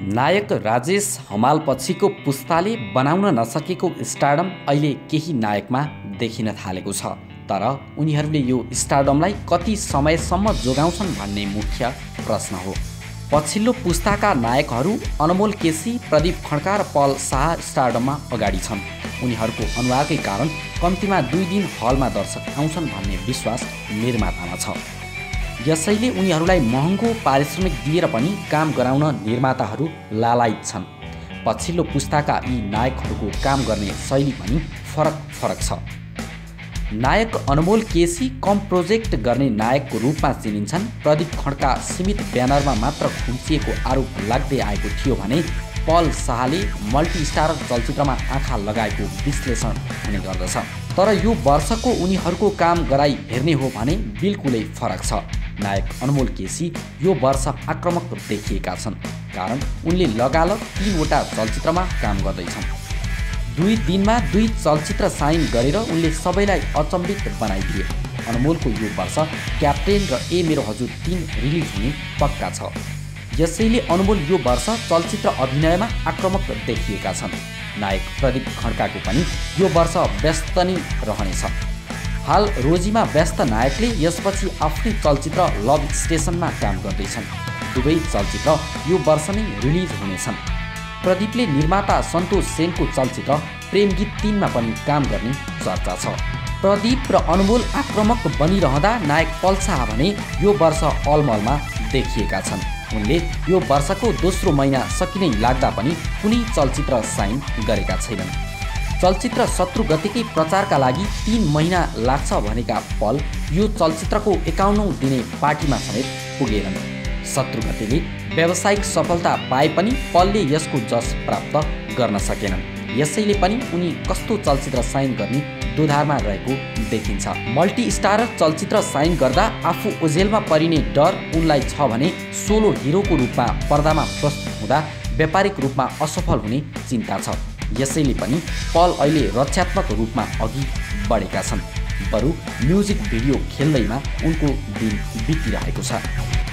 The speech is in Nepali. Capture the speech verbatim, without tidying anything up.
नायक राजेश हमाल पछिको पुस्ताले बनाउन नसकेको स्टारडम अहिले केही नायकमा देखिन थालेको छ। तर उनीहरूले यो स्टारडमलाई कति समयसम्म जोगाउँछन् भन्ने मुख्य प्रश्न हो। पछिल्लो पुस्ताका नायकहरू अनमोल केसी, प्रदीप खड्का र पल शाह स्टारडममा अगाडि छन्। उनीहरूको अनुहारकै कारण कम्तीमा दुई दिन हलमा दर्शक आउँछन् भन्ने विश्वास निर्मातामा छ। यसैले उनीहरूलाई महँगो पारिश्रमिक दिएर पनि काम गराउन निर्माताहरू लालायित छन्। पछिल्लो पुस्ताका यी नायकहरूको काम गर्ने शैली पनि फरक फरक छ। नायक अनमोल केसी कम प्रोजेक्ट गर्ने नायकको रूपमा चिनिन्छन्। प्रदीप खड्का सीमित ब्यानरमा मात्र खुम्चिएको आरोप लाग्दै आएको थियो भने पल शाहले मल्टिस्टार चलचित्रमा आँखा लगाएको विश्लेषण हुने गर्दछ। तर यो वर्षको उनीहरूको काम गराई हेर्ने हो भने बिल्कुलै फरक छ। नायक अनमोल केसी यो वर्ष आक्रामक देखिएका छन्, कारण उनले लगालग तीनवटा चलचित्रमा काम गर्दैछन्। दुई दिनमा दुई चलचित्र साइन गरेर उनले सबैलाई अचम्बित बनाइदिए। अनमोलको यो वर्ष क्याप्टेन र ए मेरो हजुर तीन रिलिज हुने पक्का छ। यसैले अनमोल यो वर्ष चलचित्र अभिनयमा आक्रामक देखिएका छन्। नायक प्रदीप खड्काको पनि यो वर्ष व्यस्त नै रहनेछ। हाल रोजीमा व्यस्त नायकले यसपछि आफ्नै चलचित्र लभ स्टेसनमा काम गर्दैछन्। दुवै चलचित्र यो वर्ष नै रिलिज हुनेछन्। प्रदीपले निर्माता सन्तोष सेनको चलचित्र प्रेम गीत तीनमा पनि काम गर्ने चर्चा छ। प्रदीप र अनमोल आक्रामक बनिरहँदा नायक पल शाह भने यो वर्ष अलमलमा देखिएका छन्। उनले यो वर्षको दोस्रो महिना सकिनै लाग्दा पनि कुनै चलचित्र साइन गरेका छैनन्। चलचित्र शत्रु गतिकै प्रचारका लागि तीन महिना लाग्छ भनेका पल यो चलचित्रको एकाउन्नौ दिने पार्टीमा समेत पुगेनन्। शत्रु गतिले व्यावसायिक सफलता पाए पनि पलले यसको जस प्राप्त गर्न सकेनन्। यसैले पनि उनी कस्तो चलचित्र साइन गर्ने दोधारमा रहेको देखिन्छ। मल्टिस्टारर चलचित्र साइन गर्दा आफू ओझेलमा परिने डर उनलाई छ भने सोलो हिरोको रूपमा पर्दामा प्रस्तुत हुँदा व्यापारिक रूपमा असफल हुने चिन्ता छ। यसैले पनि पल अहिले रक्षात्मक रूपमा अघि बढेका छन्। बरु म्युजिक भिडियो खेल्दैमा उनको दिन बितिरहेको छ।